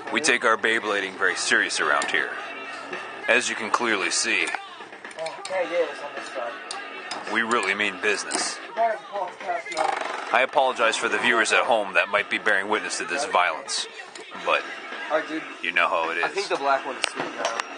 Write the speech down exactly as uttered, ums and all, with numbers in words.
We take our Beyblading very serious around here. As you can clearly see, Oh, yeah, it is on this side. we really mean business. Better podcast now. I apologize for the viewers at home that might be bearing witness to this violence, but Alright, dude. you know how it is. I think the black one is sweet now.